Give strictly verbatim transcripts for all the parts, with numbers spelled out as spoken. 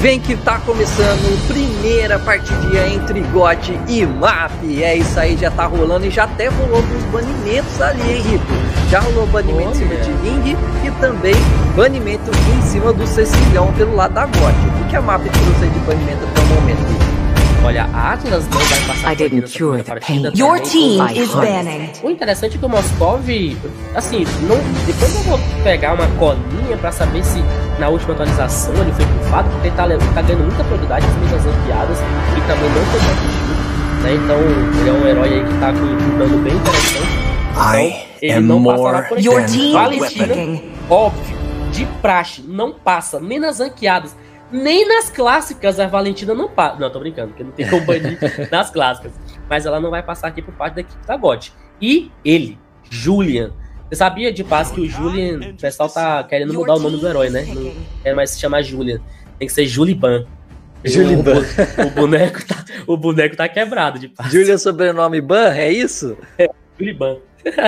Vem que tá começando primeira partidinha entre G O T e M A P. É isso aí, já tá rolando e já até rolou alguns banimentos ali, hein, Rico? Já rolou banimento oh, em cima yeah. de Ling e também banimento em cima do Cecilhão pelo lado da G O T. O que a M A P trouxe aí de banimento até o momento, Rico? Olha, a Atlas não vai passar por aqui nessa primeira partida. Your team is banning. O interessante é que o Moskov, assim, não, depois eu vou pegar uma colinha pra saber se na última atualização ele foi bufado, porque ele tá, ele tá ganhando muita prioridade, principalmente nas ranqueadas, e também não foi competitivo, né? Então ele é um herói aí que tá com um dano bem interessante. Então ele não passará por aqui. Valentina, óbvio, de praxe, não passa nem nas ranqueadas. Nem nas clássicas a Valentina não passa. Não, tô brincando, porque não tem como banir nas clássicas. Mas ela não vai passar aqui por parte da equipe da G O T. E ele, Julian. Você sabia de paz que o Julian, o pessoal tá querendo mudar o nome do herói, né? Não quer mais se chamar Julian. Tem que ser Juliban. Juliban. O, o, boneco tá, o boneco tá quebrado de paz. Julian sobrenome Ban, é isso? É, Juliban.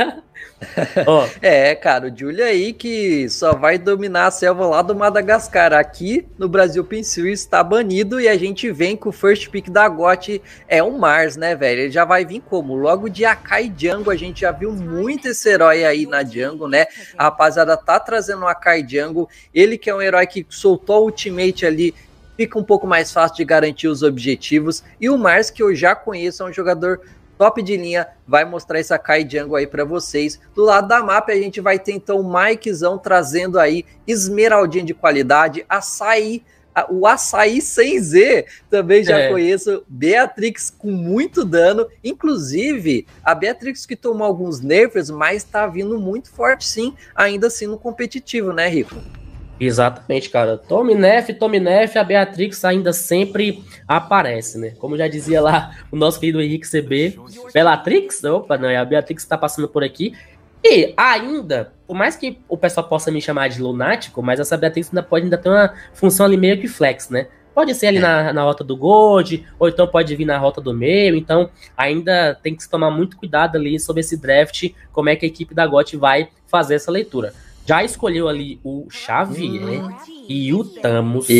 Oh. É, cara, o Julia aí que só vai dominar a selva lá do Madagascar. Aqui no Brasil Pensil está banido e a gente vem com o first pick da G O T é um Mars, né, velho? Ele já vai vir como? Logo de Akai Jungle, a gente já viu muito esse herói aí na Jungle, né? A rapaziada tá trazendo o Akai Jungle, ele que é um herói que soltou o ultimate ali, fica um pouco mais fácil de garantir os objetivos. E o Mars, que eu já conheço, é um jogador top de linha, vai mostrar esse Akai Jungle aí pra vocês. Do lado da M A P a gente vai ter então o Mikezão trazendo aí Esmeraldinha de qualidade, Açaí, o Açaí sem Z, também já é. conheço, Beatrix com muito dano, inclusive a Beatrix que tomou alguns nerfs, mas tá vindo muito forte sim, ainda assim no competitivo, né, Rico? Exatamente, cara. Tome Nef, tome Nef, a Beatrix ainda sempre aparece, né? Como já dizia lá o nosso querido Henrique C B, Bellatrix? Opa, não, é a Beatrix que tá passando por aqui. E ainda, por mais que o pessoal possa me chamar de lunático, mas essa Beatrix ainda pode ainda ter uma função ali meio que flex, né? Pode ser ali é. na, na rota do Gold, ou então pode vir na rota do meio, então ainda tem que se tomar muito cuidado ali sobre esse draft, como é que a equipe da G O T vai fazer essa leitura. Já escolheu ali o Xavier hum. e o Thamus.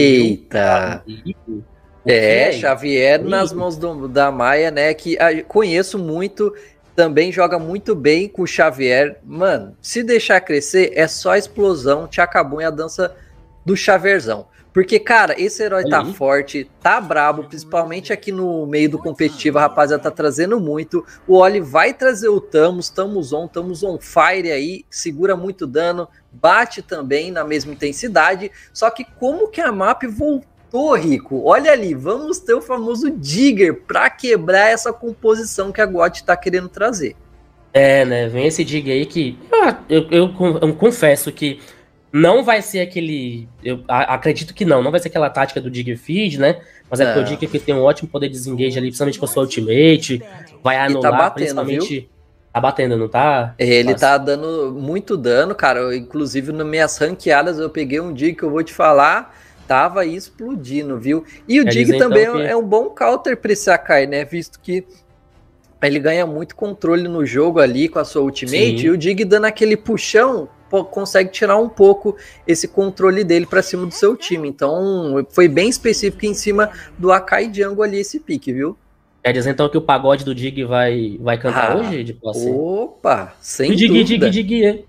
Eita! E o é, Xavier nas mãos do, da Maia, né? Que a, conheço muito, também joga muito bem com o Xavier. Mano, se deixar crescer, é só explosão, te acabou em a dança do Xavierzão. Porque, cara, esse herói tá forte, tá brabo, principalmente aqui no meio do competitivo, a rapaziada tá trazendo muito. O Oli vai trazer o Thamus, Thamus on, Thamus on fire aí, segura muito dano, bate também na mesma intensidade. Só que como que a M A P voltou, Rico? Olha ali, vamos ter o famoso Digger pra quebrar essa composição que a G O T tá querendo trazer. É, né, vem esse Digger aí que eu, eu, eu, eu confesso que não vai ser aquele... Eu acredito que não. Não vai ser aquela tática do Digger Feed, né? Mas é porque o Digger que tem um ótimo poder de desengage ali, principalmente com a sua ultimate. Vai anular, tá batendo, principalmente... Viu? Tá batendo, não tá? Ele Nossa. tá dando muito dano, cara. Eu, inclusive, nas minhas ranqueadas, eu peguei um Digger que eu vou te falar... Tava aí explodindo, viu? E o Digger também então, que... é um bom counter pra esse Akai, né? Visto que ele ganha muito controle no jogo ali com a sua ultimate. Sim. E o Digger dando aquele puxão... consegue tirar um pouco esse controle dele para cima do seu time. Então, foi bem específico em cima do Akai Jungle ali, esse pique, viu? Quer dizer, então, que o pagode do Dig vai, vai cantar ah, hoje? De posse? Opa, sem dig, dúvida. Dig, dig, dig,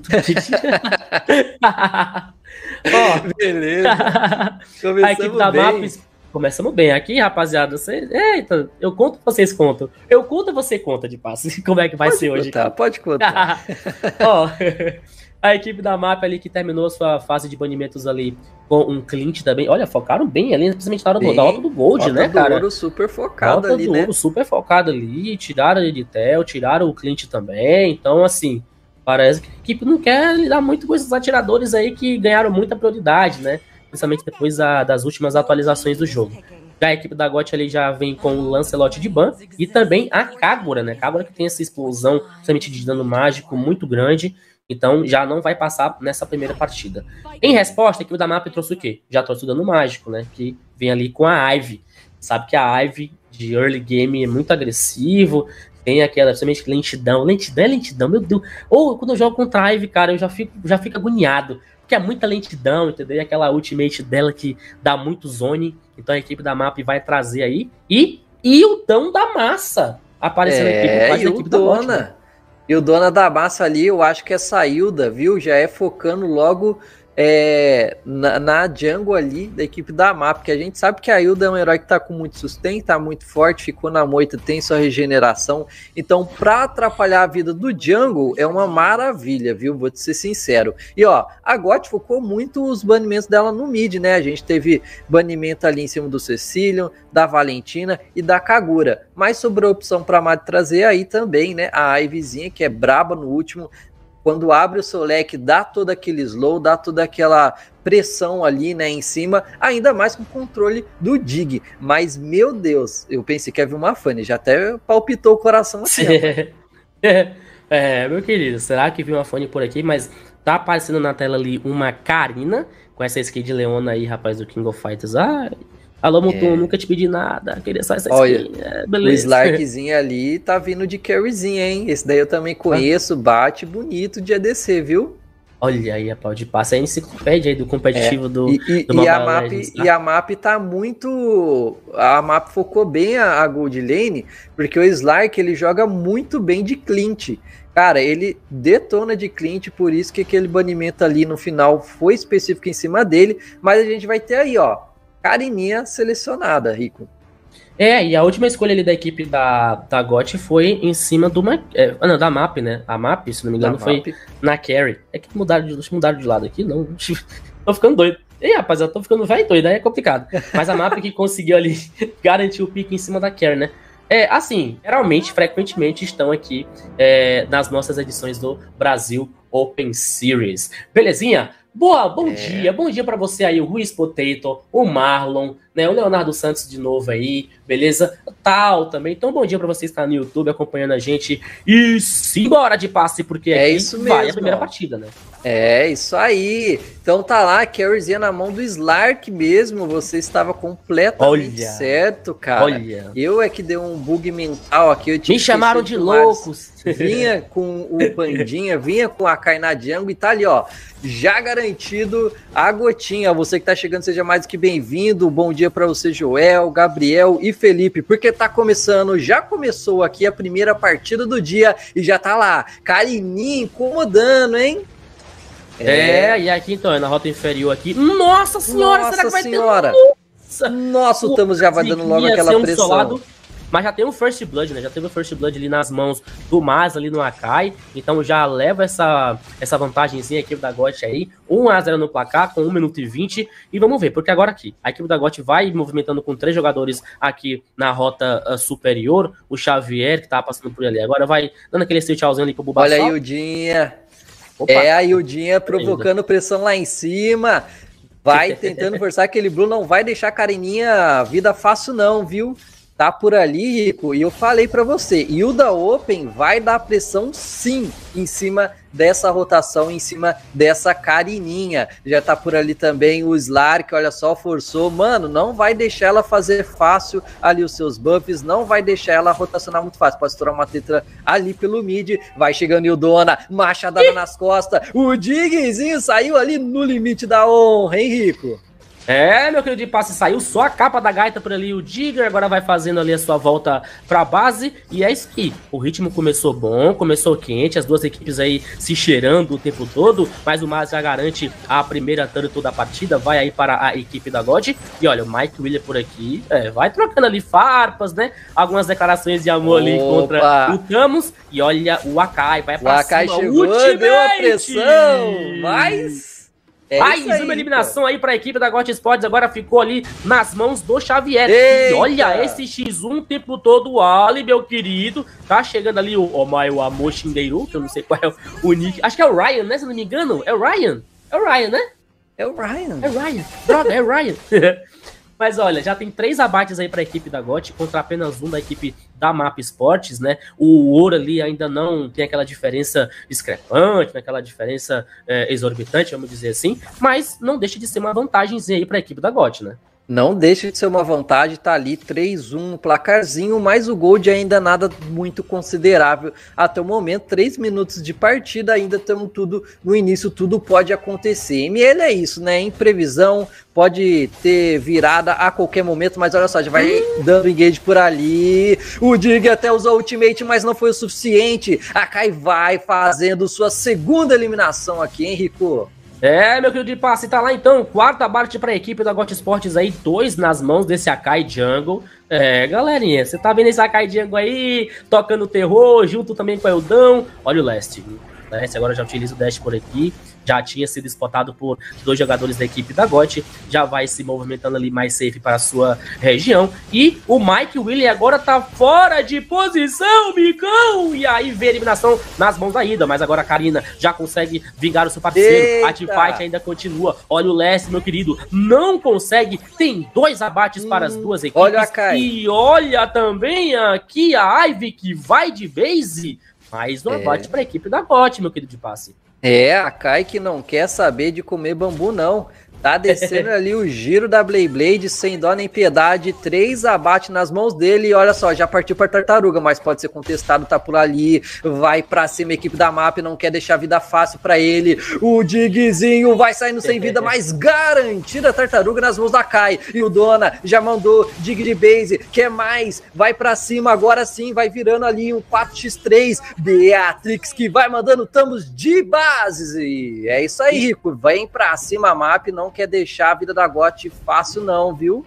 Ó, beleza. A equipe da M A P... Começamos bem aqui, rapaziada. Você... Eita, eu conto, vocês contam. Eu conto, você conta de passe. Como é que vai pode ser contar, hoje? Pode contar. Ó, a equipe da M A P ali que terminou a sua fase de banimentos ali com um Clint também. Olha, focaram bem ali, principalmente na hora do, da rota do Gold, rota né, do cara? Ouro super focado rota ali, do né? Ouro super focado ali. Tiraram ele de Tel, tiraram o Clint também. Então, assim, parece que a equipe não quer lidar muito com esses atiradores aí que ganharam muita prioridade, né? Principalmente depois a, das últimas atualizações do jogo. Já a equipe da G O T ali já vem com o Lancelot de ban e também a Kagura, né? Kagura que tem essa explosão, principalmente de dano mágico muito grande, então já não vai passar nessa primeira partida. Em resposta, a equipe da M A P trouxe o quê? Já trouxe o dano mágico, né? Que vem ali com a Ivy. Sabe que a Ivy de early game é muito agressivo, tem aquela, principalmente lentidão. Lentidão é lentidão, meu Deus. Ou quando eu jogo contra a Ivy, cara, eu já fico, já fico agoniado. porque é muita lentidão, entendeu? E aquela ultimate dela que dá muito zone, então a equipe da M A P vai trazer aí, e, e o Dão da Massa aparecendo é, aqui por parte da e equipe o da G O T, Dona. né? E o Dona da Massa ali, eu acho que essa Hilda, viu? Já é focando logo é, na, na jungle ali da equipe da M A P, porque a gente sabe que a Hilda é um herói que tá com muito sustento, tá muito forte, ficou na moita, tem sua regeneração. Então, pra atrapalhar a vida do jungle, é uma maravilha, viu? Vou te ser sincero. E ó, a G O T focou muito os banimentos dela no mid, né? A gente teve banimento ali em cima do Cecilion, da Valentina e da Kagura. Mas sobrou a opção pra M A P trazer aí também, né? A Ivyzinha, que é braba no último. Quando abre o seu leque, dá todo aquele slow, dá toda aquela pressão ali, né, em cima, ainda mais com o controle do Dig. Mas, meu Deus, eu pensei que ia vir uma Fanny, já até palpitou o coração assim. é, é, meu querido, será que viu uma Fanny por aqui? Mas tá aparecendo na tela ali uma Karina, com essa skin de Leona aí, rapaz, do King of Fighters. Ai... Alô, Mutum, é. nunca te pedi nada, queria só essa Olha, skin, é, beleza. O Slarkzinho ali tá vindo de carryzinho, hein? Esse daí eu também conheço, bate bonito de A D C, viu? Olha aí, rapaz, de passe a enciclopédia aí do competitivo é. do, e, e, do e, a map, Legends, tá? E a M A P tá muito... A M A P focou bem a, a Gold Lane, porque o Slark, ele joga muito bem de Clint. Cara, ele detona de Clint, por isso que aquele banimento ali no final foi específico em cima dele, mas a gente vai ter aí, ó, Karininha selecionada, Rico. É, e a última escolha ali da equipe da, da G O T foi em cima do... É, não, da M A P, né? A M A P, se não me engano, da foi M A P. Na Carry. É que mudaram de, mudaram de lado aqui, não. Tô ficando doido. Ei, rapaz, eu tô ficando velho doido, aí é complicado. Mas a M A P que conseguiu ali garantir o pique em cima da Carry, né? É, assim, geralmente, frequentemente estão aqui é, nas nossas edições do Brasil Open Series. Belezinha? Boa, bom é. dia, bom dia pra você aí, o Ruiz Potato, o Marlon, né, o Leonardo Santos de novo aí, beleza? Tal também, então bom dia pra você estar no YouTube acompanhando a gente e simbora de passe, porque é aqui isso mesmo, vai a primeira partida, né? É, isso aí. Então tá lá, carryzinha na mão do Slark mesmo, você estava completamente olha, certo, cara. Olha. Eu é que dei um bug mental aqui. Eu Me chamaram de loucos. Vinha com o Pandinha, vinha com a Kai'Na Jungle e tá ali, ó, já garantido a gotinha. Você que tá chegando, seja mais do que bem-vindo. Bom dia pra você, Joel, Gabriel e Felipe, porque tá começando, já começou aqui a primeira partida do dia e já tá lá, Karininha incomodando, hein? É, é, e aqui então, é na rota inferior aqui. Nossa senhora, Nossa será que vai senhora. ter? Nossa, Nossa, o Thamus já vai dando logo aquela um pressão. Solado, mas já tem um First Blood, né? Já teve o First Blood ali nas mãos do Maz, ali no Akai. Então já leva essa, essa vantagemzinha aqui da G O T aí. um a zero no placar, com um minuto e vinte. E vamos ver, porque agora aqui, a equipe da G O T vai movimentando com três jogadores aqui na rota uh, superior. O Xavier, que tá passando por ali. Agora vai dando aquele seu tchauzinho ali pro Bubassal. Olha aí o Dinha. Opa. É a Yudinha provocando pressão lá em cima. Vai tentando forçar aquele Blue. Não vai deixar a Karininha vida fácil não, viu? Tá por ali, Rico. E eu falei pra você, Hilda Open vai dar pressão sim em cima dessa rotação, em cima dessa Karininha. Já tá por ali também o Slark, olha só, forçou. Mano, não vai deixar ela fazer fácil ali os seus buffs, não vai deixar ela rotacionar muito fácil. Pode estourar uma tetra ali pelo mid, vai chegando Hildona, machadada nas costas. O Digzinho saiu ali no limite da honra, hein, Rico? É, meu querido de passe, saiu só a capa da gaita por ali, o Digger agora vai fazendo ali a sua volta pra base, e é isso aí, o ritmo começou bom, começou quente, as duas equipes aí se cheirando o tempo todo, mas o Maz já garante a primeira turtle da partida, vai aí para a equipe da G O T, e olha, o Mike Wheeler por aqui, é, vai trocando ali farpas, né, algumas declarações de amor Opa. ali contra o Thamus, e olha o Akai, vai pra o Akai cima, chegou, ultimate. Deu a pressão, mas... É mais uma eliminação aí para a equipe da G O T Sports, agora ficou ali nas mãos do Xavier. Eita. E olha esse X um o tempo todo, ali, meu querido. Tá chegando ali o Omai, o Amor Shinderu, que eu não sei qual é o nick. Acho que é o Ryan, né? Se não me engano, é o Ryan. É o Ryan, né? É o Ryan. É o Ryan. Droga, é o Ryan. Mas olha, já tem três abates aí para a equipe da G O T, contra apenas um da equipe da M A P Sports, né? O ouro ali ainda não tem aquela diferença discrepante, aquela diferença é, exorbitante, vamos dizer assim, mas não deixa de ser uma vantagemzinha aí para a equipe da G O T, né? Não deixa de ser uma vantagem, tá ali três a um no placarzinho, mas o Gold ainda nada muito considerável até o momento, três minutos de partida, ainda estamos tudo no início, tudo pode acontecer. M L é isso, né, imprevisão, pode ter virada a qualquer momento, mas olha só, já vai hum. dando engage por ali, o Dig até usou ultimate, mas não foi o suficiente, a Kai vai fazendo sua segunda eliminação aqui, hein, Rico? É, meu querido de passe, tá lá então, quarta abate pra equipe da G O T Esportes aí, dois nas mãos desse Akai Jungle. É, galerinha, você tá vendo esse Akai Jungle aí, tocando terror, junto também com o Eldão. Olha o Leste, o Leste agora já utiliza o dash por aqui, já tinha sido spotado por dois jogadores da equipe da G O T, já vai se movimentando ali mais safe para a sua região, e o Mike William agora tá fora de posição, Micão, e aí vê a eliminação nas mãos da Ida, mas agora a Karina já consegue vingar o seu parceiro, a teamfight ainda continua, olha o Leste, meu querido, não consegue, tem dois abates hum, para as duas equipes, olha a Kai. E olha também aqui a Ivy que vai de base, mais um é. abate para a equipe da G O T, meu querido de passe. É, a Kai que não quer saber de comer bambu, não. Tá descendo ali o giro da Blade Blade, sem dó nem piedade, três abates nas mãos dele, e olha só, já partiu para Tartaruga, mas pode ser contestado, tá por ali, vai pra cima a equipe da M A P, não quer deixar a vida fácil pra ele, o Digzinho vai saindo sem vida, mas garantida a Tartaruga nas mãos da Kai, e o Dona já mandou Dig de base, quer mais, vai pra cima, agora sim, vai virando ali um quatro por três, Beatrix que vai mandando tambos de base, e é isso aí, Rico, vem pra cima a M A P, não quer deixar a vida da G O T fácil não, viu?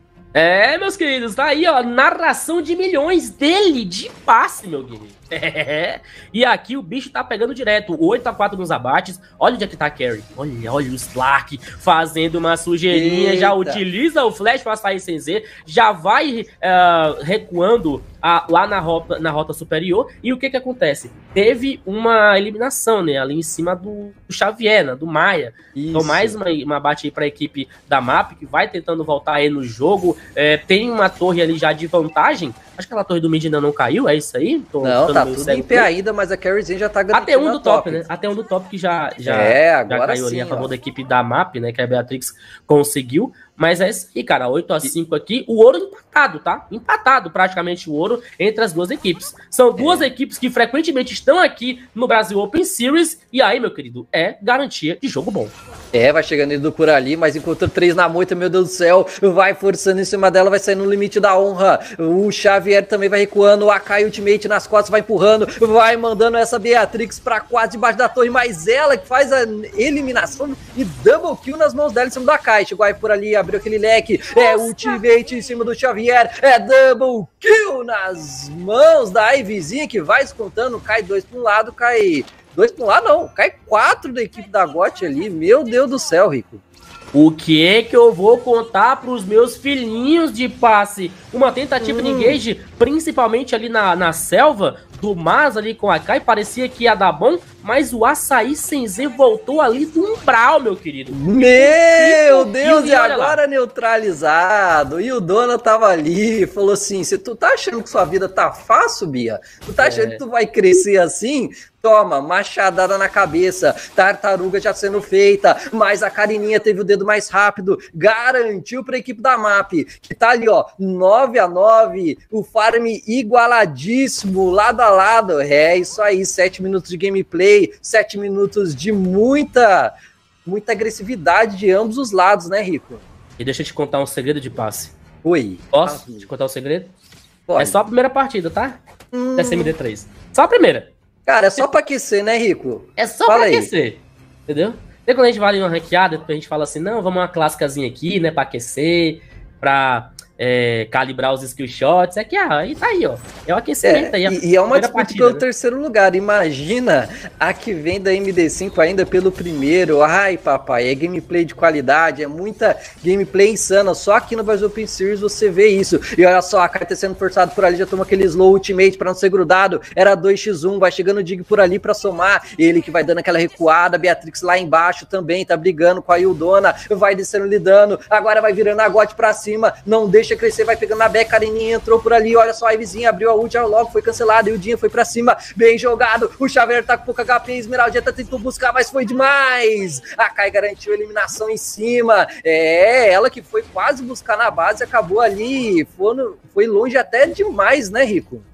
É, meus queridos, tá aí, ó, narração de milhões dele, de passe, meu guerreiro. É. E aqui o bicho tá pegando direto, oito a quatro nos abates, olha onde é que tá a Carry, olha, olha o Slack fazendo uma sujeirinha, Eita. já utiliza o flash pra sair sem Z, já vai uh, recuando a, lá na rota, na rota superior, e o que que acontece? Teve uma eliminação, né, ali em cima do, do Xavier, né, do Maia, Isso. Então mais uma, uma abate aí pra equipe da M A P, que vai tentando voltar aí no jogo, é, tem uma torre ali já de vantagem, acho que aquela torre do mid ainda não caiu, é isso aí? Tô, não, tá tudo em pé ainda, mas a Carryzinha já tá garantindo. Até um do top, top, né? Até um do top que já, já, é, agora já caiu sim, ali a favor ó. da equipe da M A P, né? Que a Beatrix conseguiu. Mas é isso aí, cara. oito a cinco aqui. O ouro empatado, tá? Empatado praticamente o ouro entre as duas equipes. São duas é. equipes que frequentemente estão aqui no Brasil Open Series. E aí, meu querido, é garantia de jogo bom. É, vai chegando indo por ali, mas encontrou três na moita, meu Deus do céu. Vai forçando em cima dela, vai sair no limite da honra. O Xavier também vai recuando. O Akai Ultimate nas costas vai empurrando. Vai mandando essa Beatrix pra quase debaixo da torre. Mas ela que faz a eliminação e double kill nas mãos dela em cima do Akai. Chegou aí por ali, abriu aquele leque. Nossa. É Ultimate em cima do Xavier. É double kill nas mãos da Ivyzinha que vai escontando. Cai dois pra um lado, cai... Dois pra um lado, não. Cai quatro da equipe da G O T ali. Meu Deus do céu, Rico. O que é que eu vou contar pros meus filhinhos de passe? Uma tentativa hum. de engage, principalmente ali na, na selva, do Mas ali com a Kai, parecia que ia dar bom, mas o Açaí sem Z voltou ali do umbral, meu querido. Meu Deus, e agora neutralizado. E o Dona tava ali, falou assim, se tu tá achando que sua vida tá fácil, Bia, tu tá achando é. que tu vai crescer assim? Toma, machadada na cabeça, Tartaruga já sendo feita, mas a Carininha teve o dedo mais rápido, garantiu para a equipe da M A P, que tá ali, ó, nove a nove, o farm igualadíssimo, lado a lado, é isso aí, sete minutos de gameplay, sete minutos de muita, muita agressividade de ambos os lados, né, Rico? E deixa eu te contar um segredo de passe. Oi. Posso ah, te contar um segredo? Pode. É só a primeira partida, tá? Hum. Da S M D três. Só a primeira. Cara, é só pra aquecer, né, Rico? É só fala pra aí. aquecer, entendeu? E quando a gente vai em uma ranqueada, a gente fala assim, não, vamos uma clássicazinha aqui, né, pra aquecer, pra é, calibrar os skill shots, é que ah, aí tá aí, ó, é o aquecimento é, aí. E, e é uma disputa partida, pelo né? terceiro lugar, imagina a que vem da M D cinco ainda pelo primeiro, ai papai, é gameplay de qualidade, é muita gameplay insana, só aqui no Brasil Open Series você vê isso, e olha só, a Kai tá sendo forçado por ali, já toma aquele slow ultimate pra não ser grudado, era dois por um, vai chegando o Dig por ali pra somar, ele que vai dando aquela recuada, Beatrix lá embaixo também, tá brigando com a Ildona, vai descendo lidando, agora vai virando a G O T pra cima, não deixa deixa crescer, vai pegando na back, Kareninha entrou por ali, olha só, a Ivezinha abriu a ult, logo foi cancelada, e o Dinha foi pra cima, bem jogado, o Xavier tá com pouco H P, Esmeraldinha tá tentando buscar, mas foi demais, a Kai garantiu a eliminação em cima, é, ela que foi quase buscar na base, acabou ali, foi, no, foi longe até demais, né, Rico?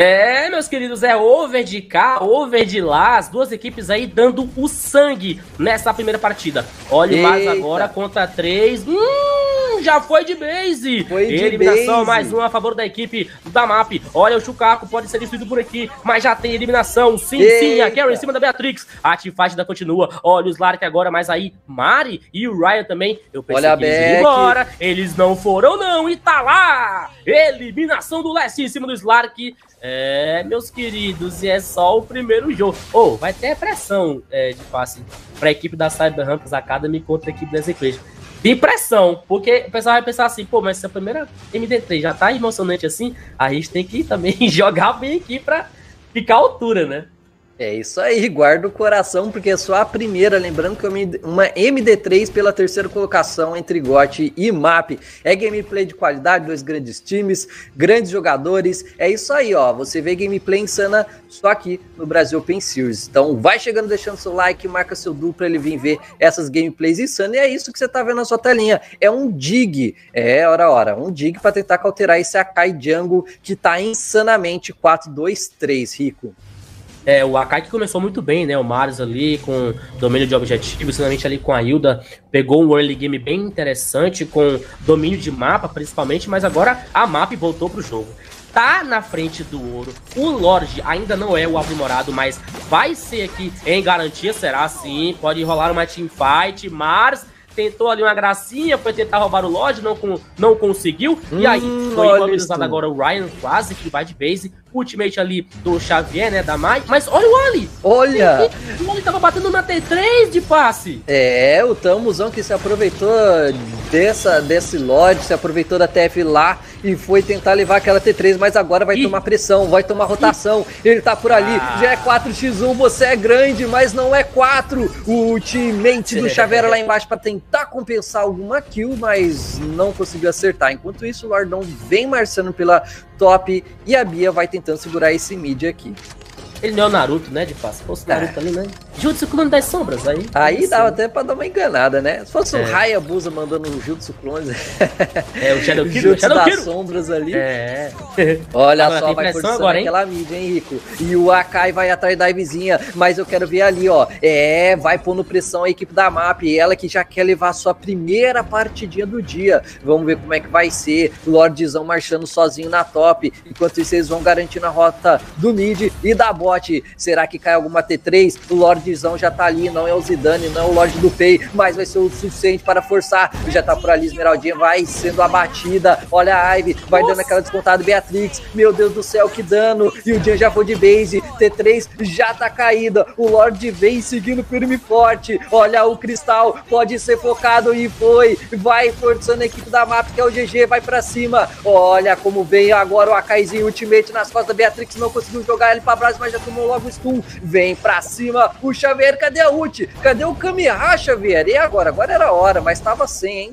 É, meus queridos, é over de cá, over de lá, as duas equipes aí dando o sangue nessa primeira partida. Olha o Mars agora contra três, hum, já foi de base. Foi de eliminação, base. Mais uma a favor da equipe da M A P. Olha o Chucaco, pode ser destruído por aqui, mas já tem eliminação, sim, Eita. sim, a Carry em cima da Beatrix. A teamfight ainda continua, olha o Slark agora, mas aí Mari e o Ryan também. Eu pensei olha que eles iam embora, eles não foram não, e tá lá, eliminação do Leste em cima do Slark. É, meus queridos, e é só o primeiro jogo. Ou, oh, vai ter pressão é, de passe pra equipe da Cyber Ramps Academy contra a equipe da Equation. De pressão, porque o pessoal vai pensar assim, pô, mas se a primeira M D três já tá emocionante assim, a gente tem que também jogar bem aqui pra ficar à altura, né? É isso aí, guarda o coração, porque é só a primeira, lembrando que uma M D três pela terceira colocação entre G O T e M A P. É gameplay de qualidade, dois grandes times, grandes jogadores, é isso aí, ó, você vê gameplay insana só aqui no Brasil Open Series. Então vai chegando, deixando seu like, marca seu duo pra ele vir ver essas gameplays insanas, e é isso que você tá vendo na sua telinha, é um dig, é, ora, ora, um dig pra tentar cauterar esse Akai Jungle que tá insanamente quatro dois três, Rico. É, o Akai que começou muito bem, né? O Marius ali com domínio de objetivos, finalmente ali com a Hilda, pegou um early game bem interessante, com domínio de mapa principalmente, mas agora a M A P voltou pro jogo. Tá na frente do ouro, o Lorde ainda não é o aprimorado, mas vai ser aqui em garantia, será sim, pode rolar uma teamfight, Marius tentou ali uma gracinha, foi tentar roubar o Lorde, não, com, não conseguiu, hum, e aí foi imobilizado agora o Ryan, quase que vai de base, ultimate ali do Xavier, né, da Mai, mas olha o Ali! Olha! O Ali tava batendo na T três de passe! É, o Tamuzão que se aproveitou dessa, desse Lorde, se aproveitou da T F lá e foi tentar levar aquela T três, mas agora vai e... tomar pressão, vai tomar rotação, e... ele tá por ali, ah. já é quatro por um, você é grande, mas não é quatro, o ultimate do Xavier lá embaixo pra tentar compensar alguma kill, mas não conseguiu acertar. Enquanto isso, o Lordão vem marchando pela top e a Bia vai tentando segurar esse mid aqui. Ele não é o Naruto, né, de passe. Se fosse o Naruto é. ali, né? Jutsu Clone das Sombras, aí... Aí dava até pra dar uma enganada, né? Se fosse é. o Hayabusa mandando um Jutsu Clone... É, o Shadow Kiro. Jutsu Shadow das Kiro. Sombras ali. É. Olha agora, só, vai forçando agora, aquela mid, hein, Rico? E o Akai vai atrás da Ivezinha, mas eu quero ver ali, ó. É, vai pondo pressão a equipe da M A P. Ela que já quer levar a sua primeira partidinha do dia. Vamos ver como é que vai ser. Lordezão marchando sozinho na top. Enquanto isso, eles vão garantindo a rota do mid e da bot. Será que cai alguma T três? O Lordezão já tá ali, não é o Zidane, não é o Lorde do Pei, mas vai ser o suficiente para forçar. Já tá por ali, Esmeraldinha vai sendo abatida. Olha a Ivy, vai Nossa. dando aquela descontada. Beatrix, meu Deus do céu, que dano. E o Jean já foi de base. T três já tá caída. O Lorde vem seguindo firme e forte. Olha o Cristal, pode ser focado e foi. Vai forçando a equipe da M A P, que é o G G, vai pra cima. Olha como vem agora o Akaizinho ultimate nas costas da Beatrix. Não conseguiu jogar ele pra braço, mas já tomou logo o stun, vem pra cima o Xavier, cadê a ult? Cadê o Kamehameha, Xavier? E agora? Agora era a hora, mas tava sem, hein?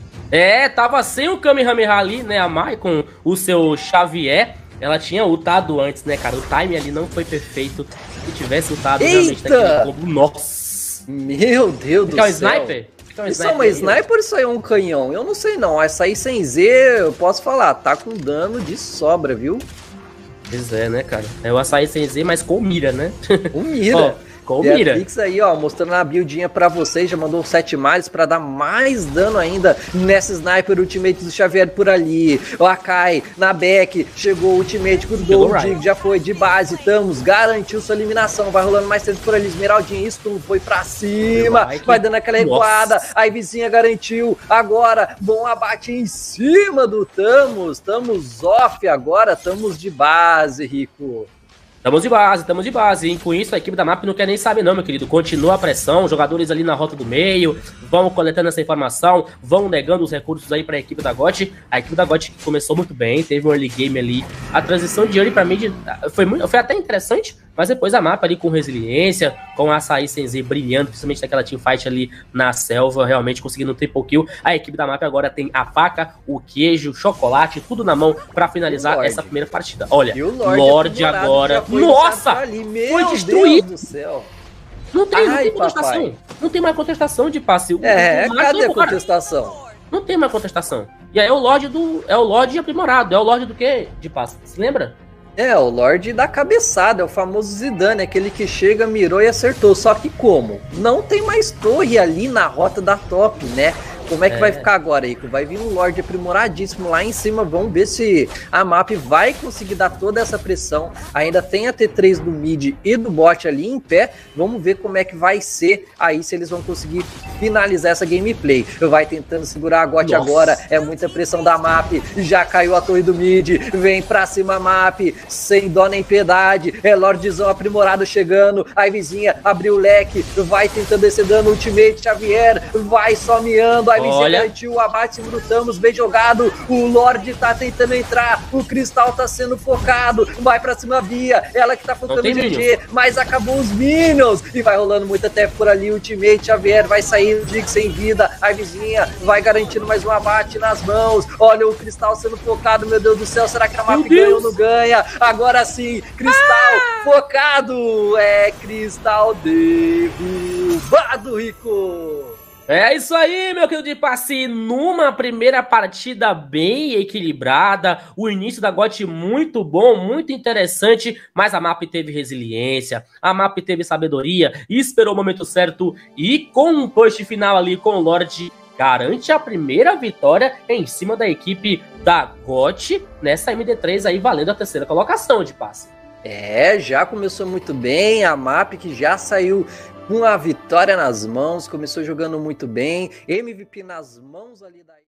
É, tava sem o Kamehameha ali, né, a Mai com o seu Xavier, ela tinha ultado antes, né, cara, o time ali não foi perfeito, se tivesse ultado realmente naquele combo, nossa! Meu Deus do céu! É um sniper? Um isso é uma sniper ou isso aí é um canhão? Eu não sei não, essa aí sem Z, eu posso falar, tá com dano de sobra, viu? Pois é, né, cara? É o açaí sem Z, mas com mira, né? Com mira. Ó, com mira. Beatrix aí, ó, mostrando a buildinha pra vocês, já mandou sete males pra dar mais dano ainda nessa sniper ultimate do Xavier por ali. O Akai na back, chegou o ultimate, grudou o Dig, já foi de base, Tamos, garantiu sua eliminação, vai rolando mais tempo por ali, Esmeraldinha, isso foi pra cima, vai dando aquela recuada, a Ivezinha garantiu, agora, bom abate em cima do Tamos, Tamos off agora, Tamos de base, Rico. Estamos de base, estamos de base, hein? Com isso a equipe da M A P não quer nem saber não, meu querido. Continua a pressão, jogadores ali na rota do meio, vão coletando essa informação, vão negando os recursos aí para a equipe da G O T. A equipe da G O T começou muito bem, teve um early game ali. A transição de early pra mim de, foi, muito, foi até interessante, mas depois a M A P ali com resiliência, com a Açaí Sensei brilhando, principalmente naquela teamfight ali na selva, realmente conseguindo um triple kill. A equipe da M A P agora tem a faca, o queijo, o chocolate, tudo na mão para finalizar essa primeira partida. Olha, o Lorde, Lorde agora... Nossa! Ali. Meu foi destruído! Deus do céu! Não tem, Ai, não tem contestação. papai. Não tem mais contestação de passe. É, o, o cadê é, a contestação? Cara, não tem mais contestação. E aí é o Lorde do. É o Lorde aprimorado. É o Lorde do quê? De passe. Se lembra? É, o Lorde da cabeçada, é o famoso Zidane, aquele que chega, mirou e acertou. Só que como? Não tem mais torre ali na rota da top, né? Como é que é. vai ficar agora, Ico? Vai vir um Lorde aprimoradíssimo lá em cima. Vamos ver se a M A P vai conseguir dar toda essa pressão. Ainda tem a T três do mid e do bot ali em pé. Vamos ver como é que vai ser aí, se eles vão conseguir finalizar essa gameplay. Vai tentando segurar a G O T agora. É muita pressão da M A P. Já caiu a torre do mid. Vem pra cima a M A P. Sem dó nem piedade. É Lordezão aprimorado chegando. A vizinha abriu o leque. Vai tentando descer dano. Ultimate Xavier. Vai só miando. A vizinha garantiu o abate, brutamos, bem jogado. O Lorde tá tentando entrar. O Cristal tá sendo focado. Vai pra cima a Bia. Ela que tá focando no G G. Mas acabou os Minions. E vai rolando muito até por ali. Ultimate Xavier vai sair o Dig sem vida. A vizinha vai garantindo mais um abate nas mãos. Olha o Cristal sendo focado. Meu Deus do céu. Será que a M A P ganha ou não ganha? Agora sim. Cristal ah! focado. É Cristal derrubado, Rico. É isso aí, meu querido de passe, numa primeira partida bem equilibrada, o início da G O T muito bom, muito interessante, mas a M A P teve resiliência, a M A P teve sabedoria, esperou o momento certo e com um push final ali com o Lorde, garante a primeira vitória em cima da equipe da G O T nessa M D três aí, valendo a terceira colocação de passe. É, já começou muito bem, a M A P que já saiu com a vitória nas mãos, começou jogando muito bem, M V P nas mãos ali da...